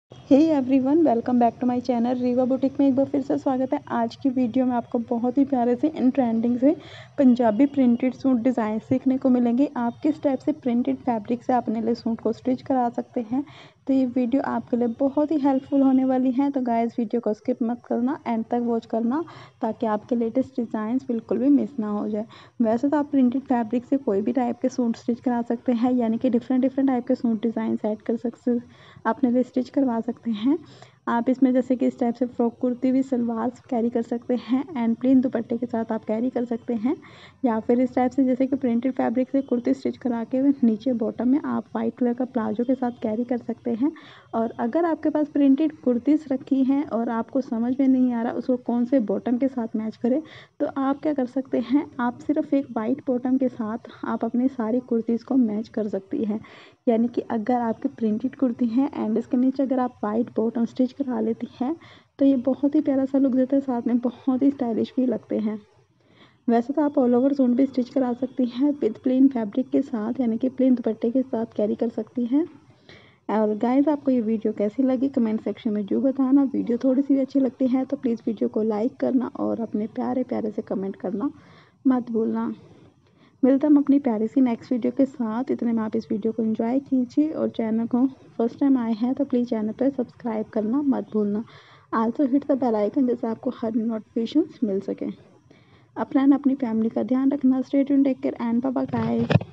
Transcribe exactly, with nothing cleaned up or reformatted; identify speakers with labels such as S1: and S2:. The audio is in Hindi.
S1: Hey everyone, welcome back to my channel Riva boutique में एक बार फिर से स्वागत है। आज की वीडियो में आपको बहुत ही प्यारे से इन ट्रेंडिंग से पंजाबी प्रिंटेड सूट डिज़ाइन सीखने को मिलेंगे। आप किस टाइप से प्रिंटेड फैब्रिक से अपने लिए सूट को स्टिच करा सकते हैं, तो ये वीडियो आपके लिए बहुत ही हेल्पफुल होने वाली है। तो गाइस, वीडियो को स्किप मत करना, एंड तक वॉच करना ताकि आपके लेटेस्ट डिज़ाइंस बिल्कुल भी मिस ना हो जाए। वैसे तो आप प्रिंटेड फैब्रिक से कोई भी टाइप के सूट स्टिच करा सकते हैं, यानी कि डिफरेंट डिफरेंट टाइप के सूट डिज़ाइन ऐड कर सकते अपने लिए स्टिच करवा सकते हैं। आप इसमें जैसे कि इस टाइप से फ्रॉक कुर्ती भी सलवार कैरी कर सकते हैं, एंड प्लेन दुपट्टे के साथ आप कैरी कर सकते हैं, या फिर इस टाइप से जैसे कि प्रिंटेड फैब्रिक से कुर्ती स्टिच करा के नीचे बॉटम में आप वाइट कलर का प्लाजो के साथ कैरी कर सकते हैं। और अगर आपके पास प्रिंटेड कुर्तीज़ रखी हैं और आपको समझ में नहीं आ रहा उसको कौन से बॉटम के साथ मैच करें, तो आप क्या कर सकते हैं, आप सिर्फ एक वाइट बॉटम के साथ आप अपनी सारी कुर्तीज़ को मैच कर सकती हैं। यानी कि अगर आपकी प्रिंटेड कुर्ती है एंड इसके नीचे अगर आप वाइट बॉटम स्टिच करा लेती हैं, तो ये बहुत ही प्यारा सा लुक देता है, साथ में बहुत ही स्टाइलिश भी लगते हैं। वैसे तो आप ऑल ओवर सूट भी स्टिच करा सकती हैं विद प्लेन फैब्रिक के साथ, यानी कि प्लेन दुपट्टे के साथ कैरी कर सकती हैं। और गाइस, आपको ये वीडियो कैसी लगी कमेंट सेक्शन में जरूर बताना। वीडियो थोड़ी सी भी अच्छी लगती है तो प्लीज़ वीडियो को लाइक करना और अपने प्यारे प्यारे से कमेंट करना मत भूलना। मिलता हम अपनी प्यारी सी नेक्स्ट वीडियो के साथ। इतने में आप इस वीडियो को एंजॉय कीजिए, और चैनल को फर्स्ट टाइम आए हैं तो प्लीज़ चैनल पर सब्सक्राइब करना मत भूलना। Also hit the bell icon, जैसे आपको हर नोटिफिकेशन मिल सके। अपना एंड अपनी फैमिली का ध्यान रखना। Stay tuned, take care and bye bye guys.